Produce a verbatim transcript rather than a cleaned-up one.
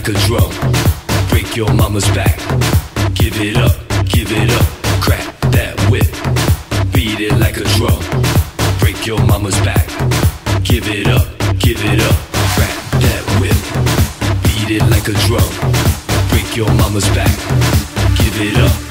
like a drum. Break your mama's back. Give it up, give it up. Crack that whip. Beat it like a drum. Break your mama's back. Give it up, give it up. Crack that whip. Beat it like a drum. Break your mama's back. Give it up.